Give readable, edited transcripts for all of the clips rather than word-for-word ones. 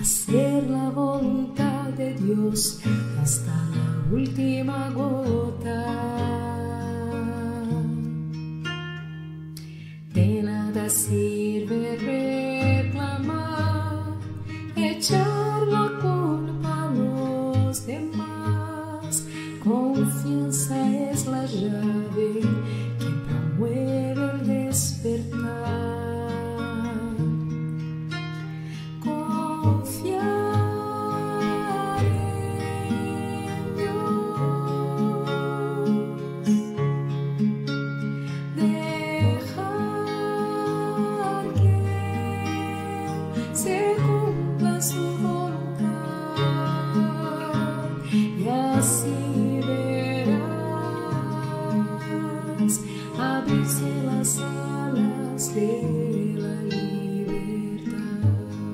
hacer la voluntad de Dios hasta la última gota. De nada sirve reclamar, echar la culpa a los demás. Confianza es la llave que promueve el despertar. Confiar en Dios, dejar que se cumpla su voluntad, y así verás abrirse las alas de la libertad.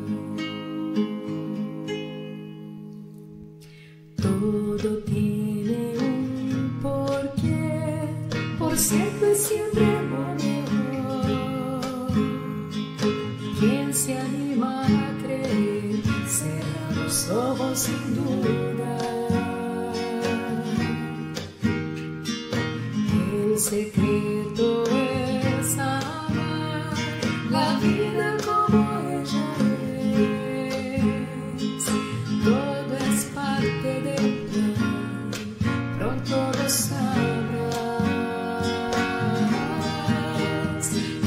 Todo tiene un porqué, por cierto es siempre lo mejor. Quien se anima a creer, cierra los ojos sin duda. El secreto es amar la vida como ella es. Todo es parte del plan, pronto lo sabrás.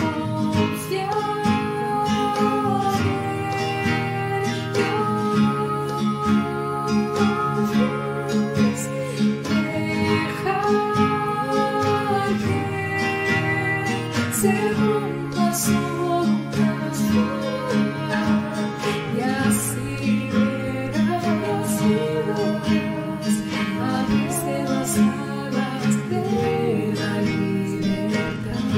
Confiar en Dios, dejar que se cumpla su voluntad, y así verás abrirse las alas de la libertad.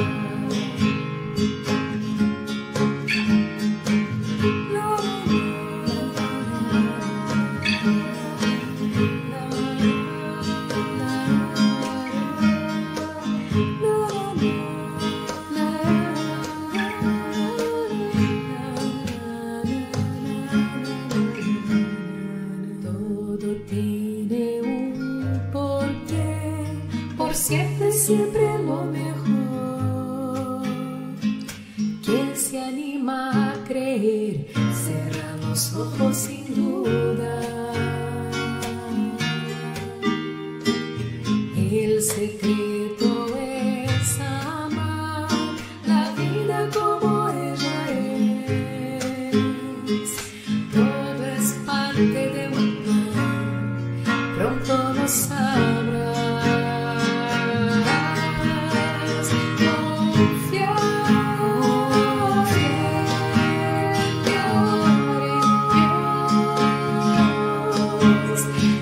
Todo tiene un porqué, por cierto es siempre lo mejor. Quien se anima a creer, cierra los ojos sin duda. El secreto es amar la vida como ella es. Todo es parte de un plan, pronto lo sabrás. Confiar en Dios,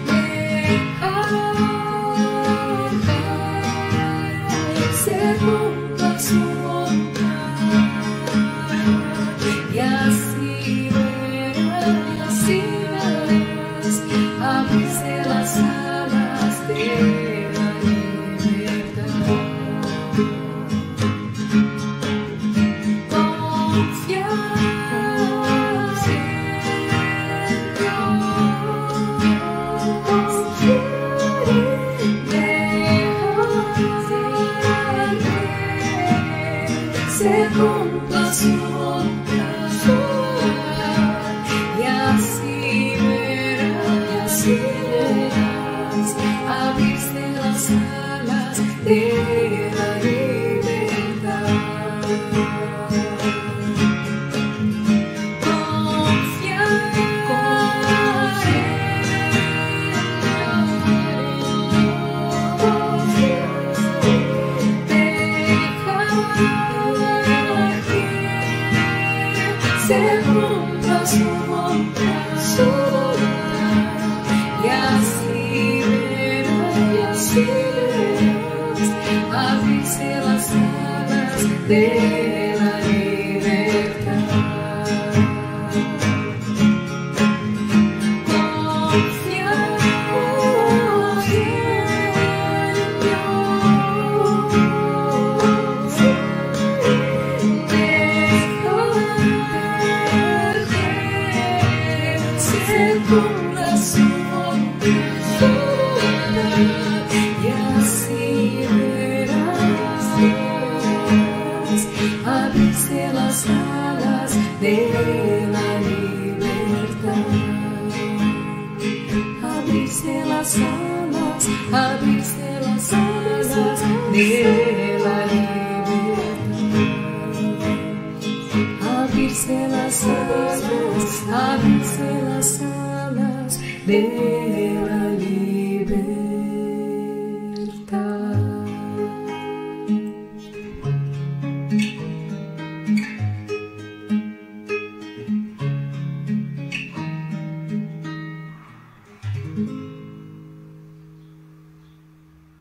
dejar que se cumpla su voluntad, y así verás abrirse las alas de la libertad. Confiar se cumpla su voluntad, y así verás abrirse las alas de la libertad. Confiar en se cumpla su voluntad, y así verás abrirse las alas de la libertad. Confiar en Dios, corazón y así verás abrirse las alas de la libertad, abrirse las alas, abrirse las alas de la libertad, abrirse las alas, abrirse las alas de la libertad.